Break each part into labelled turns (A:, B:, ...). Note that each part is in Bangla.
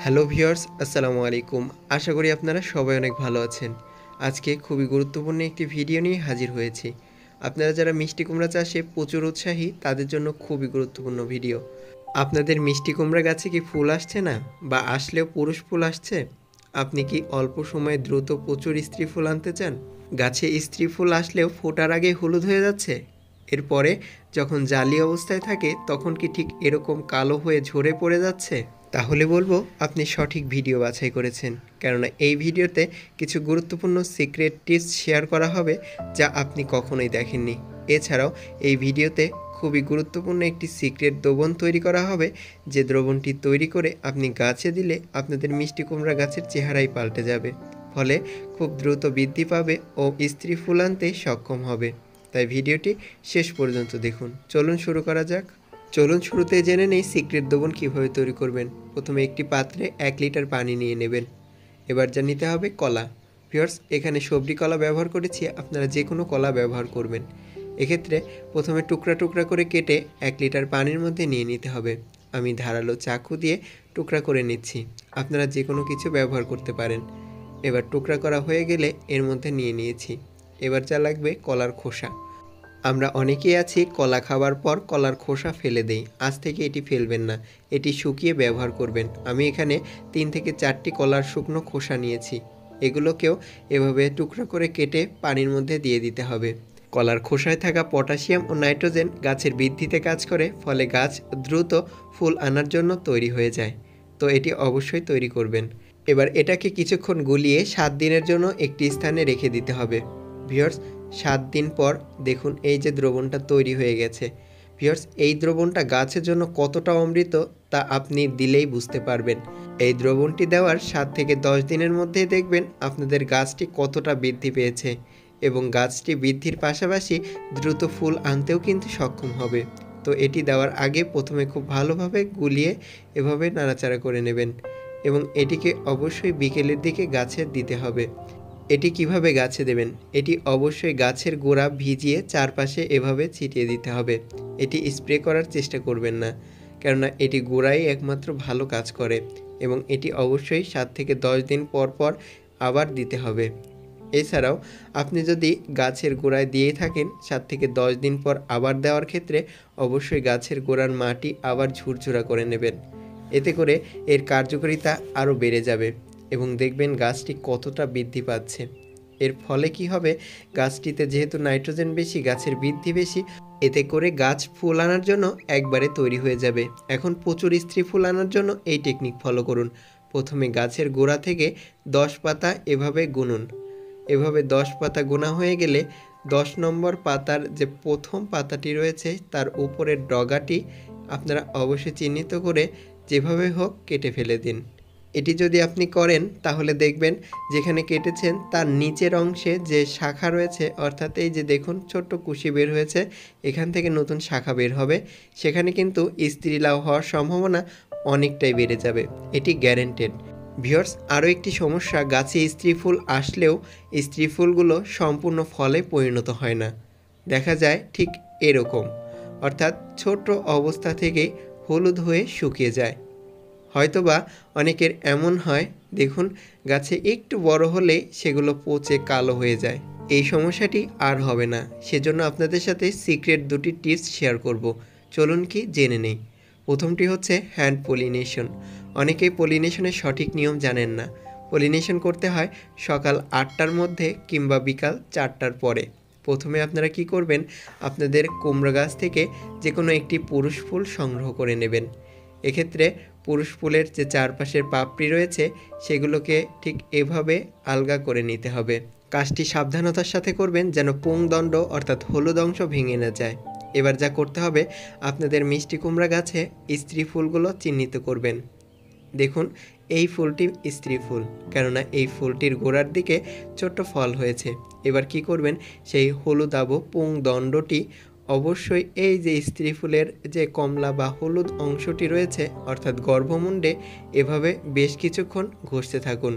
A: হ্যালো ভিউয়ার্স, আসসালামু আলাইকুম। আশা করি আপনারা সবাই অনেক ভালো আছেন। আজকে খুবই গুরুত্বপূর্ণ একটি ভিডিও নিয়ে হাজির হয়েছি। আপনারা যারা মিষ্টি কুমড়া চাষে প্রচুর উৎসাহী তাদের জন্য খুবই গুরুত্বপূর্ণ ভিডিও। আপনাদের মিষ্টি কুমড়া গাছে কি ফুল আসছে না, বা আসলেও পুরুষ ফুল আসছে? আপনি কি অল্প সময়ে দ্রুত প্রচুর স্ত্রী ফুল আনতে চান? গাছে স্ত্রী ফুল আসলেও ফোটার আগে হলুদ হয়ে যাচ্ছে, এরপরে যখন জালি অবস্থায় থাকে তখন কি ঠিক এরকম কালো হয়ে ঝরে পড়ে যাচ্ছে? তাহলে বলবো আপনি সঠিক ভিডিও বাছাই করেছেন, কেননা এই ভিডিওতে কিছু গুরুত্বপূর্ণ সিক্রেট টিপস শেয়ার করা হবে যা আপনি কখনোই দেখেননি। এছাড়াও এই ভিডিওতে খুবই গুরুত্বপূর্ণ একটি সিক্রেট দ্রবণ তৈরি করা হবে, যে দ্রবণটি তৈরি করে আপনি গাছে দিলে আপনাদের মিষ্টি কুমড়া গাছের চেহারাই পাল্টে যাবে, ফলে খুব দ্রুত বৃদ্ধি পাবে ও স্ত্রী ফুল আনতে সক্ষম হবে। তাই ভিডিওটি শেষ পর্যন্ত দেখুন। চলুন শুরু করা যাক। চলুন শুরুতে জেনে নেই সিক্রেট দ্রবণ কীভাবে তৈরি করবেন। প্রথমে একটি পাত্রে 1 লিটার পানি নিয়ে নেবেন। এবার যা নিতে হবে কলা। ভিউয়ার্স, এখানে সবজি কলা ব্যবহার করেছি, আপনারা যে কোনো কলা ব্যবহার করবেন। এক্ষেত্রে প্রথমে টুকরা টুকরা করে কেটে 1 লিটার পানির মধ্যে নিয়ে নিতে হবে। আমি ধারালো চাকু দিয়ে টুকরা করে নিচ্ছি, আপনারা যে কোনো কিছু ব্যবহার করতে পারেন। এবার টুকরা করা হয়ে গেলে এর মধ্যে নিয়ে নিয়েছি। এবার যা লাগবে কলার খোসা। আমরা অনেকেই আছি কলা খাবার পর কলার খোসা ফেলে দেই। আজ থেকে এটি ফেলবেন না, এটি শুকিয়ে ব্যবহার করবেন। আমি এখানে 3 থেকে 4টি কলার শুকনো খোসা নিয়েছি। এগুলোকেও এভাবে টুকরো করে কেটে পানির মধ্যে দিয়ে দিতে হবে। কলার খোসায় থাকা পটাশিয়াম ও নাইট্রোজেন গাছের বৃদ্ধিতে কাজ করে, ফলে গাছ দ্রুত ফুল আনার জন্য তৈরি হয়ে যায়। তো এটি অবশ্যই তৈরি করবেন। এবার এটাকে কিছুক্ষণ গুলিয়ে 7 দিনের জন্য একটি স্থানে রেখে দিতে হবে। ভিউয়ার্স, 7 দিন পর দেখুন এই যে দ্রবণটা তৈরি হয়ে গেছে। ভিউয়ার্স, এই দ্রবণটা গাছের জন্য কতটা অমৃত তা আপনি দিলেই বুঝতে পারবেন। এই দ্রবণটি দেওয়ার 7 থেকে 10 দিনের মধ্যেই দেখবেন আপনাদের গাছটি কতটা বৃদ্ধি পেয়েছে, এবং গাছটি বৃদ্ধির পাশাপাশি দ্রুত ফুল আনতেও কিন্তু সক্ষম হবে। তো এটি দেওয়ার আগে প্রথমে খুব ভালোভাবে গুলিয়ে এভাবে নাড়াচাড়া করে নেবেন, এবং এটিকে অবশ্যই বিকেলের দিকে গাছে দিতে হবে। এটি কিভাবে গাছে দেবেন? এটি অবশ্যই গাছের গোড়া ভিজিয়ে চারপাশে এভাবে ছিটিয়ে দিতে হবে। এটি স্প্রে করার চেষ্টা করবেন না, কেননা এটি গোড়ায় একমাত্র ভালো কাজ করে, এবং এটি অবশ্যই 7 থেকে 10 দিন পর পর আবার দিতে হবে। এছাড়াও আপনি যদি গাছের গোড়ায় দিয়ে থাকেন 7 থেকে 10 দিন পর আবার দেওয়ার ক্ষেত্রে অবশ্যই গাছের গোড়ার মাটি আবার ঝুরঝুরা করে নেবেন। এতে করে এর কার্যকারিতা আরও বেড়ে যাবে, এবং দেখবেন গাছটি কতটা বৃদ্ধি পাচ্ছে। এর ফলে কি হবে, গাছটিতে যেহেতু নাইট্রোজেন বেশি, গাছের বৃদ্ধি বেশি, এতে করে গাছ ফুল আনার জন্য একবারে তৈরি হয়ে যাবে। এখন প্রচুর স্ত্রী ফুল আনার জন্য এই টেকনিক ফলো করুন। প্রথমে গাছের গোড়া থেকে 10 পাতা এভাবে গুনুন। এভাবে 10 পাতা গোনা হয়ে গেলে 10 নম্বর পাতার যে প্রথম পাতাটি রয়েছে তার উপরের ডগাটি আপনারা অবশ্যই চিহ্নিত করে যেভাবে হোক কেটে ফেলে দিন। এটি যদি আপনি করেন তাহলে দেখবেন যেখানে কেটেছেন তার নিচের অংশে যে শাখা রয়েছে, অর্থাৎ এই যে দেখুন ছোট্ট কুশি বের হয়েছে, এখান থেকে নতুন শাখা বের হবে, সেখানে কিন্তু স্ত্রী লাউ হওয়ার সম্ভাবনা অনেকটাই বেড়ে যাবে। এটি গ্যারেন্টেড। ভিউয়ার্স, আরও একটি সমস্যা, গাছে স্ত্রী ফুল আসলেও স্ত্রী ফুলগুলো সম্পূর্ণ ফলে পরিণত হয় না। দেখা যায় ঠিক এরকম, অর্থাৎ ছোট অবস্থা থেকেই হলুদ হয়ে শুকিয়ে যায়। হয়তোবা অনেকের এমন হয়, দেখুন গাছে একটু বড় হলে সেগুলো পচে কালো হয়ে যায়। এই সমস্যাটি আর হবে না, সেজন্য আপনাদের সাথে সিক্রেট 2টি টিপস শেয়ার করব। চলুন কি জেনে নেই। প্রথমটি হচ্ছে হ্যান্ড পলিনেশন। অনেকেই পলিনেশনের সঠিক নিয়ম জানেন না। পলিনেশন করতে হয় সকাল 8টার মধ্যে কিংবা বিকাল 4টার পরে। প্রথমে আপনারা কি করবেন, আপনাদের কুমড়া গাছ থেকে যে কোনো একটি পুরুষ ফুল সংগ্রহ করে নেবেন। এক্ষেত্রে পুরুষ ফুলের যে চারপাশের পাপড়ি রয়েছে সেগুলোকে ঠিক এভাবে আলগা করে নিতে হবে। কাজটি সাবধানতার সাথে করবেন যেন পুংদণ্ড অর্থাৎ হলুদ অংশ ভেঙে না যায়। এবার যা করতে হবে, আপনাদের মিষ্টি কুমড়া গাছে স্ত্রী ফুলগুলো চিহ্নিত করবেন। দেখুন এই ফুলটি স্ত্রী ফুল, কেননা এই ফুলটির গোড়ার দিকে ছোট্ট ফল হয়েছে। এবার কি করবেন, সেই হলুদাভ পুংদণ্ডটি অবশ্যই এই যে স্ত্রী ফুলের যে কমলা বা হলুদ অংশটি রয়েছে অর্থাৎ গর্ভমুণ্ডে এভাবে বেশ কিছুক্ষণ ঘষতে থাকুন।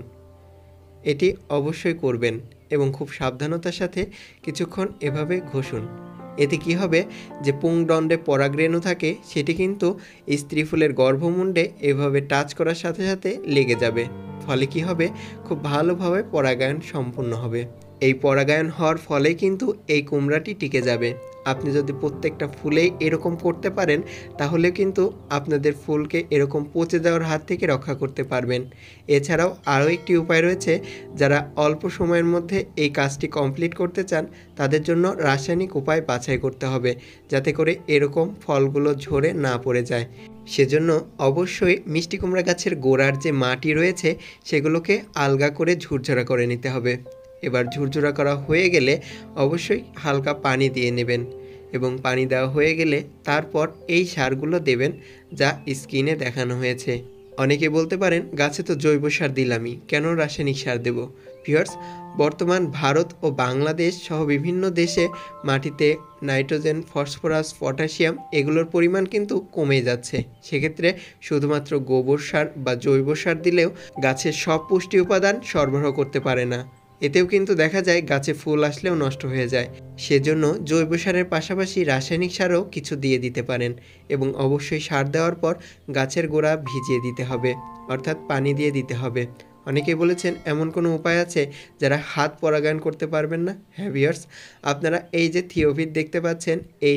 A: এটি অবশ্যই করবেন এবং খুব সাবধানতার সাথে কিছুক্ষণ এভাবে ঘষুন। এতে কি হবে, যে পুংদণ্ডে পরাগরেণু থাকে সেটি কিন্তু স্ত্রী ফুলের গর্ভমুণ্ডে এভাবে টাচ করার সাথে সাথে লেগে যাবে। ফলে কি হবে, খুব ভালোভাবে পরাগায়ন সম্পূর্ণ হবে। এই পরাগায়ন হওয়ার ফলেই কিন্তু এই কুমড়াটি টিকে যাবে। আপনি যদি প্রত্যেকটা ফুলেই এরকম করতে পারেন, তাহলে কিন্তু আপনাদের ফুলকে এরকম পচে যাওয়ার হাত থেকে রক্ষা করতে পারবেন। এছাড়াও আরও একটি উপায় রয়েছে, যারা অল্প সময়ের মধ্যে এই কাজটি কমপ্লিট করতে চান তাদের জন্য রাসায়নিক উপায় বাছাই করতে হবে, যাতে করে এরকম ফলগুলো ঝরে না পড়ে যায়। সেজন্য অবশ্যই মিষ্টি কুমড়া গাছের গোড়ার যে মাটি রয়েছে সেগুলোকে আলগা করে ঝুরঝরা করে নিতে হবে। এবার ঝুরঝুরা করা হয়ে গেলে অবশ্যই হালকা পানি দিয়ে নেবেন, এবং পানি দেওয়া হয়ে গেলে তারপর এই সারগুলো দেবেন যা স্ক্রিনে দেখানো হয়েছে। অনেকে বলতে পারেন, গাছে তো জৈব সার দিলামই, কেন রাসায়নিক সার দেব? ভিউয়ার্স, বর্তমান ভারত ও বাংলাদেশ সহ বিভিন্ন দেশে মাটিতে নাইট্রোজেন, ফসফরাস, পটাশিয়াম এগুলোর পরিমাণ কিন্তু কমে যাচ্ছে। সেক্ষেত্রে শুধুমাত্র গোবর সার বা জৈব সার দিলেও গাছের সব পুষ্টি উপাদান সরবরাহ করতে পারে না। এতেও কিন্তু দেখা যায় গাছে ফুল আসলেও নষ্ট হয়ে যায়। সেজন্য জৈব সারের পাশাপাশি রাসায়নিক সারও কিছু দিয়ে দিতে পারেন, এবং অবশ্যই সার দেওয়ার পর গাছের গোড়া ভিজিয়ে দিতে হবে, অর্থাৎ পানি দিয়ে দিতে হবে। অনেকেই বলেছেন, এমন কোনো উপায় আছে যারা হাত পরাগায়ন করতে পারবেন না? হ্যাঁ ভিউয়ার্স, আপনারা এই যে থিওভিট দেখতে পাচ্ছেন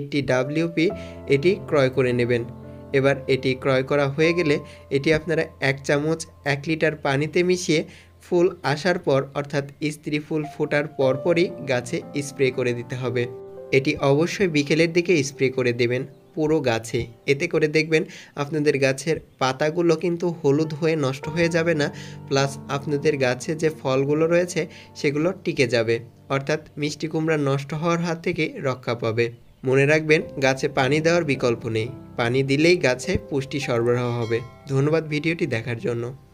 A: 80WP, এটি ক্রয় করে নেবেন। এবার এটি ক্রয় করা হয়ে গেলে এটি আপনারা 1 চামচ 1 লিটার পানিতে মিশিয়ে ফুল আসার পর, অর্থাৎ স্ত্রী ফুল ফোটার পরপরই গাছে স্প্রে করে দিতে হবে। এটি অবশ্যই বিকেলের দিকে স্প্রে করে দেবেন পুরো গাছে। এতে করে দেখবেন আপনাদের গাছের পাতাগুলো কিন্তু হলুদ হয়ে নষ্ট হয়ে যাবে না, প্লাস আপনাদের গাছে যে ফলগুলো রয়েছে সেগুলো টিকে যাবে, অর্থাৎ মিষ্টি কুমড়া নষ্ট হওয়ার হাত থেকে রক্ষা পাবে। মনে রাখবেন, গাছে পানি দেওয়ার বিকল্প নেই, পানি দিলেই গাছে পুষ্টি সরবরাহ হবে। ধন্যবাদ ভিডিওটি দেখার জন্য।